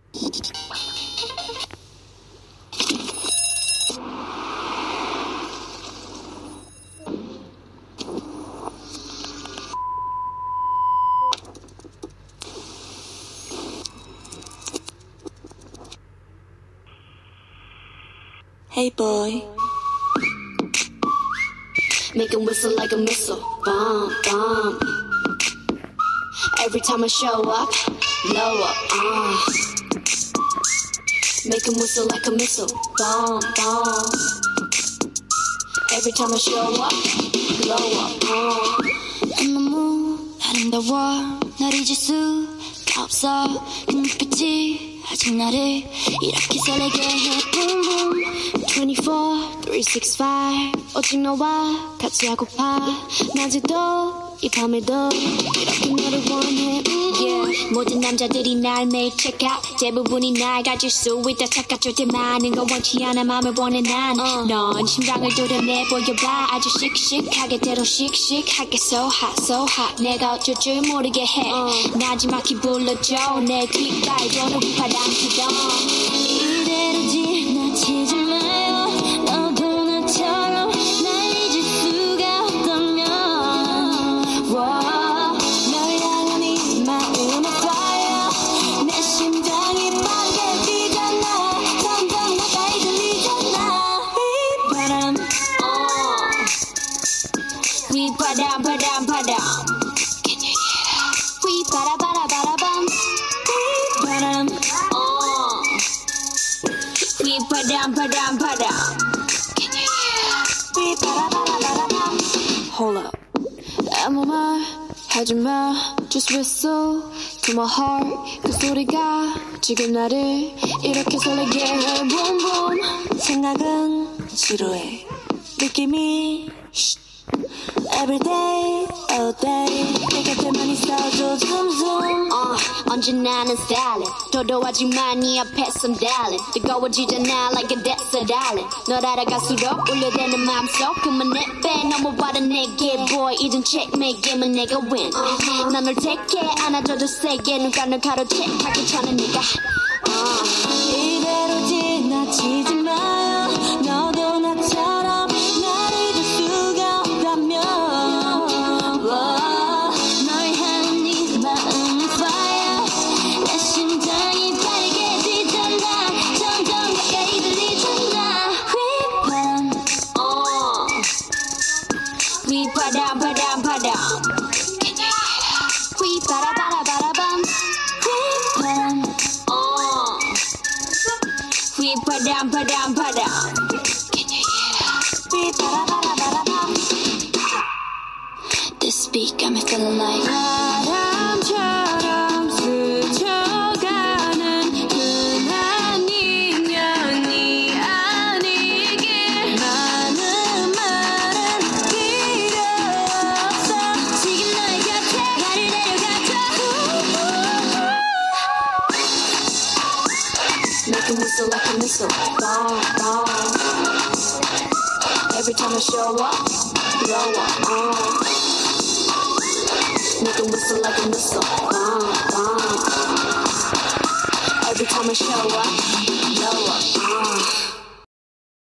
Hey boy, make him whistle like a missile, bomb, bomb. Every time I show up, blow up, make him whistle like a missile, bomb, bomb. Every time I show up, blow up, 너무 아름다워, 날 잊을 수가 없어. 그 눈빛이 아직 나를 이렇게 설레게 해. Boom boom 24, 365 오직 너와 같이 하고파. 낮에도 이 밤에도 이렇게 너를 원해. Yeah. 모든 남자들이 날 매일 check out. 대부분이 날 가질 수 있다 착각할 때 많은 건 원치 않아 맘을 원해 난. 넌 심장을 도려내 보여봐. 아주 씩씩하게 때로 씩씩하게 so hot so hot. 내가 어쩔 줄 모르게 해. 나지막히 불러줘 내 귓가에 도는 바람처럼. 이대로 지나치지 마요. 너도 나처럼 날 잊을 수가 없다면. 널 향한 이 마음의 fire. 내 심장이 빠르게 뛰잖아. 점점 가까이 들리잖아. 휘바람 휘바람 바람 바람. Can you hear? 휘바라바라바라밤. 휘바람 휘바람 바람 바람. Can you hear? 휘바라바라바라밤. Hold up. 아무 말 하지마. Just whistle to my heart. 그 소리가 지금 나를 이렇게 설레게 해. Boom boom. 생각은 지루해. 느낌이 Every day, all day. 내 곁에만 있어줘 zoom zoom. 언제나 난 styling. 도도하지만 네 앞에선 darling. 뜨거워지잖아 like a desert island. 널 알아갈수록 울려대는 마음속 그만 내빼 넘어와라 내게 boy. 이젠 checkmate 게임은 내가 win. 난 널 택해 안아줘도 세게. 누가 널 가로채하기 전에 네가 이대로 지나치지 마요. 너도 나처럼 날 잊을 수가 없다면. 널 향한 네 마음은 fire. 내 심장이 빠르게 뛰잖아. 점점 가까이 들리잖아. 휘바람 휘바람 바람 바람. Can you hear? 휘바라바라바라밤. 휘바람 휘바람 바람 바람. Can you hear? 휘바라바라바라밤. This beat got me feeling like 바람처럼 스쳐가는 흔한 인연이 아니길. 많은 말은 필요 없어. 지금 너의 곁에 나를 데려가줘. Make him whistle like a missile, bomb, bomb. Every time I show up, blow up, Make him whistle like a missile, bomb, bomb. Every time I show up, blow up,